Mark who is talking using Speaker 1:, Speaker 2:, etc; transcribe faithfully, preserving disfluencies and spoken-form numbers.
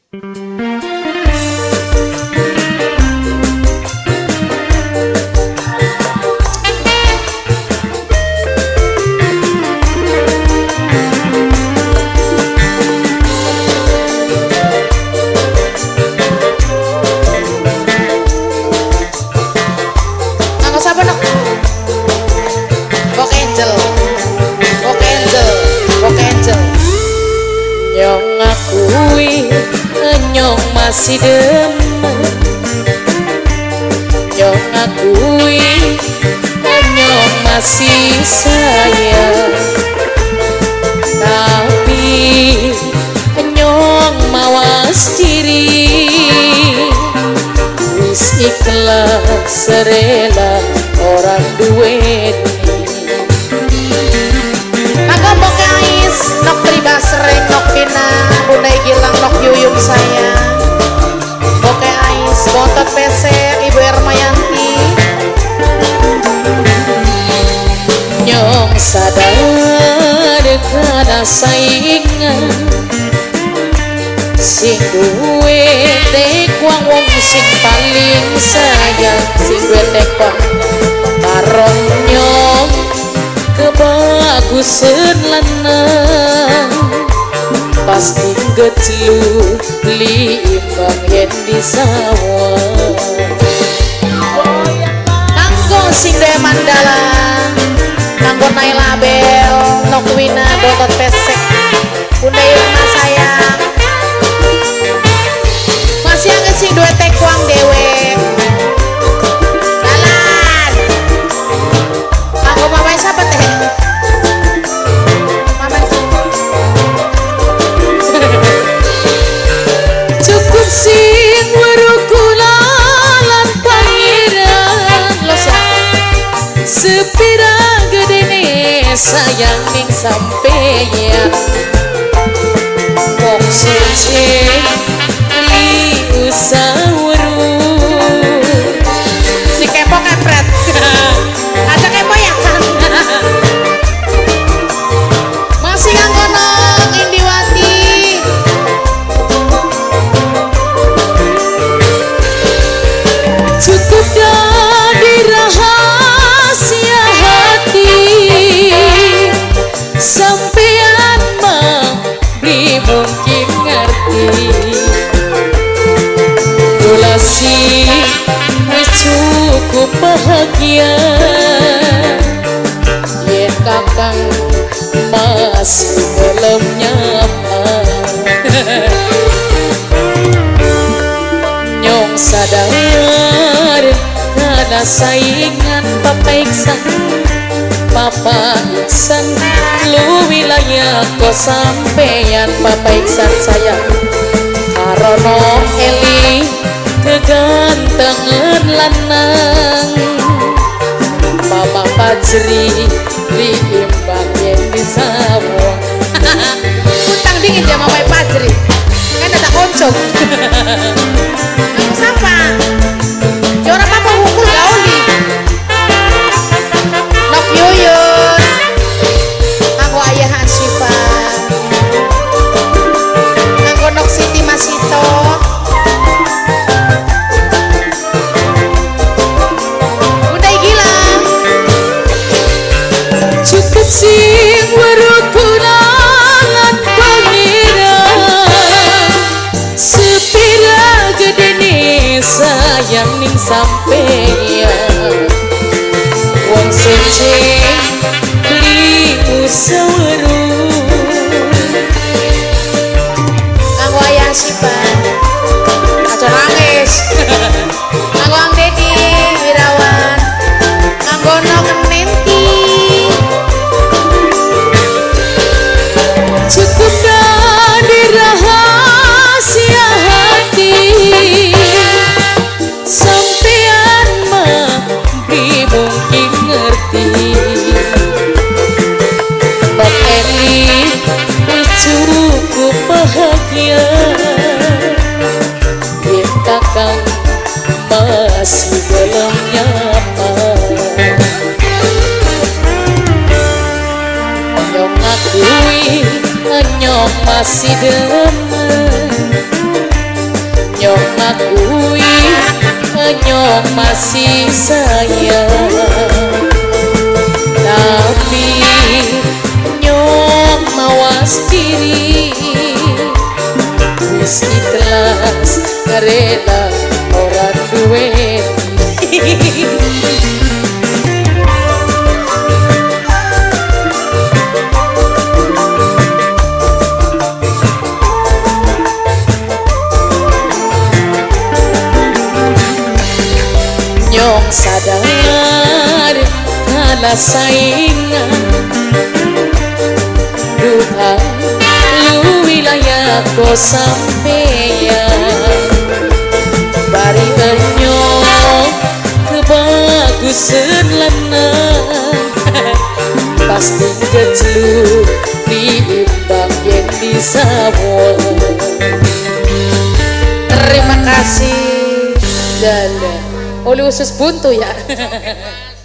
Speaker 1: Masih demen nyong akui nyong masih sayang, tapi nyong mawas diri wis ikhlas serela orang duweni.
Speaker 2: Maka bokais nok pribas sering nok pina bunda gilang nok yuyung sayang. Oke Ais, bontot pesek Ibu Ermayanti.
Speaker 1: Nyong sadar karena saingan sing duwe tekwang wong sing paling sayang, sing duwe tekwang karo nyong kebagusan lanang pasti geclu limbang yen di sawah.
Speaker 2: Kanggo sing de mandala, kanggo naik label Nokwina Dotot Pesek Bunda Irma sayang. Masih angin sing dua tekwang dewe jalan. Kanggo mamai siapa teh?
Speaker 1: Sing warukulalan pangeran lo sepira gedene sayang ning sampeyan wong suci li usawru
Speaker 2: si kepo kepret aja kepo ya kan. Masih yang ngonong Indiwati.
Speaker 1: cukup dari rahasia hati sampean mah beli mungkin ngerti tulasi wis cukup bahagia yen kakang masih belum nyaman. Nyong sadar karena saingan Papa Iksan, Papa Iksan lu wilayah kok sampeyan Papa Iksan sayang karono Eli kegantengan lanang Mama Fajri liimbang yen di sawah.
Speaker 2: Utang dingin ya Mama Fajri kan ada koncong. Aku siapa? Jora papa hukul gauli nok yuyun aku ayah Hansifa aku nok Siti Masito udah gila
Speaker 1: cukup sing warukulalan pangeran sepira gedene sayang ning sampeyan wong suci li usawru
Speaker 2: aku ayah Hansifa aja nangis aku ang Dedi Wirawan aku nok Nenti
Speaker 1: cukup dari rahasia hati sampean mah beri mungkin ngerti Bang Eli wis cukup bahagia yen kakang masih belum nyaman. Nyong akui nyong masih demen akui nyong masih sayang, tapi nyong mawas diri wis ikhlas rela ora duwe nyong sadar kalah saingan duha lu wilayah ko sampeyan bari nyong kebagusan lanang pasti kecelu diimbang yang disawon.
Speaker 2: Terima kasih Dada. Oleh usus buntu ya.